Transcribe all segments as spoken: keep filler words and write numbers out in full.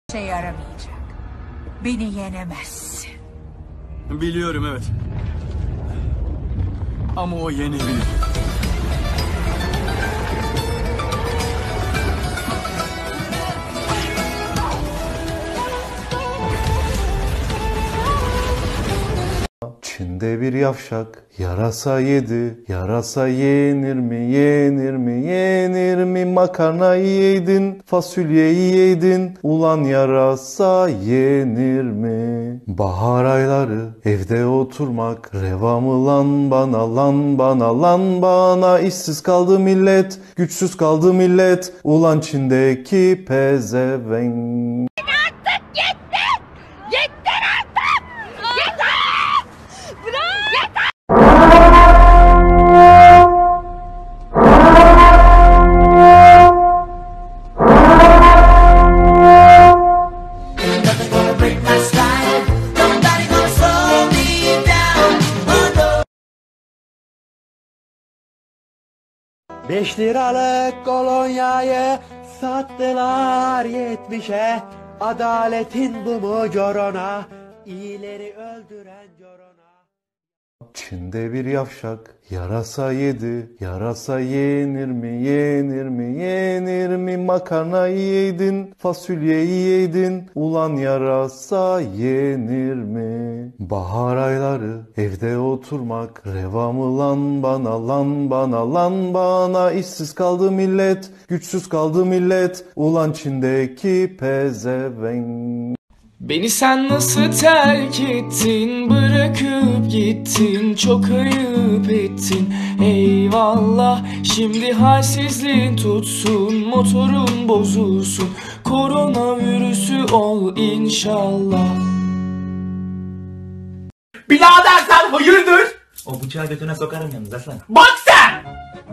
şey yaramayacak. Beni yenemezsin. Biliyorum, evet. Ama o yenebilir. Çin'de bir yavşak yarasa yedi, yarasa yenir mi, yenir mi, yenir mi? Makarnayı yedin, fasulyeyi yedin, ulan yarasa yenir mi? Bahar ayları evde oturmak, reva mı lan bana, lan bana, lan bana? İşsiz kaldı millet, güçsüz kaldı millet, ulan Çin'deki pezevenk. Beş liralık kolonyayı sattılar yetmişe. Adaletin bu mu corona? İyileri öldüren corona. Çin'de bir yavşak yarasa yedi, yarasa yenir mi, yenir mi, yenir mi? Makarnayı yedin, fasulyeyi yedin, ulan yarasa yenir mi? Bahar ayları evde oturmak, reva mı lan bana, lan bana, lan bana? İşsiz kaldı millet, güçsüz kaldı millet, ulan Çin'deki pezevenk. Beni sen nasıl terk ettin, bırakıp gittin, çok ayıp ettin. Eyvallah, şimdi halsizliğin tutsun, motorun bozulsun, koronavirüsü ol inşallah. Birader sen hayırdır? O bıçağı götüne sokarım yalnız aslan. Bak sen!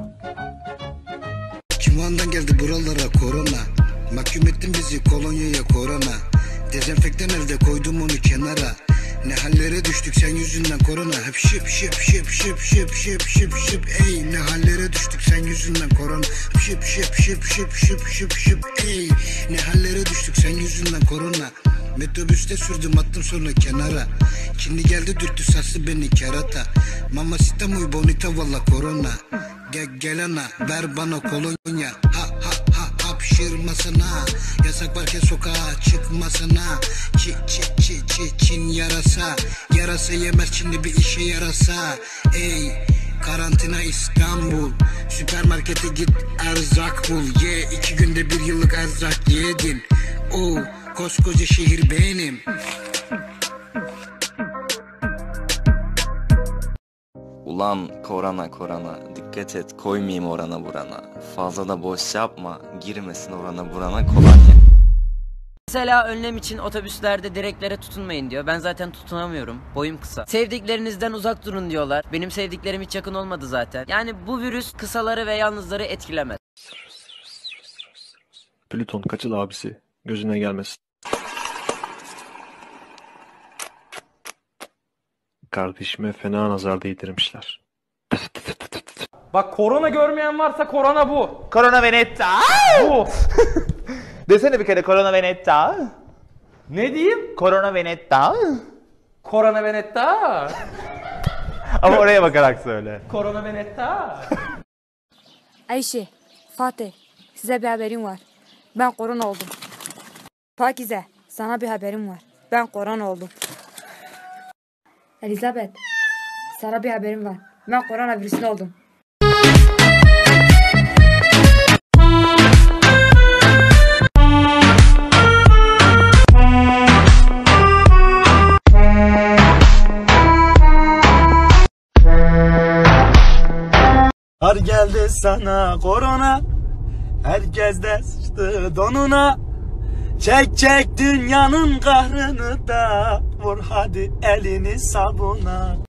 Kimvan'dan geldi buralara korona. Mahkum ettin bizi kolonyaya korona. Dezenfektan elde koydum onu kenara. Ne hallere düştük sen yüzünden korona. Hep şıp şıp şıp şıp şıp şıp şıp şıp. Ey ne hallere düştük sen yüzünden korona. Şıp şıp şıp şıp şıp şıp şıp. Ey ne hallere düştük sen yüzünden korona. Metrobüste sürdüm attım sonra kenara. Şimdi geldi dürttü sarsı beni kerata. Mamacita muy bonita valla korona. Gel gel ana ver bana kolonya. Ha ha ha hapşırmasana. Yasak varken sokağa çıkmasana. Çi çi çi çi Çin yarasa. Yarasa yemez şimdi bir işe yarasa. Ey karantina İstanbul. Süpermarkete git erzak bul. Ye iki günde bir yıllık erzak yedin. O koskoca şehir benim. Ulan korona korona, dikkat et koymayayım orana burana. Fazla da boş yapma, girmesin orana burana kolonya. Mesela önlem için otobüslerde direklere tutunmayın diyor. Ben zaten tutunamıyorum. Boyum kısa. Sevdiklerinizden uzak durun diyorlar. Benim sevdiklerim hiç yakın olmadı zaten. Yani bu virüs kısaları ve yalnızları etkilemez. Plüton kaçıl abisi. Gözüne gelmesin. Kardeşime fena nazar değdirmişler. Bak korona görmeyen varsa korona bu. Korona Venetta. Bu. Desene bir kere korona Venetta. Ne diyeyim? Korona Venetta. Korona Venetta. Ama oraya bakarak söyle. Korona Venetta. Ayşe, Fatih, size bir haberim var. Ben korona oldum. Pakize, sana bir haberim var. Ben korona oldum. Elizabeth, sana bir haberim var. Ben koronavirüslü oldum. Har geldi sana korona. Herkes de sıçtı donuna. Çek çek dünyanın kahrını da. Vur hadi elini sabuna.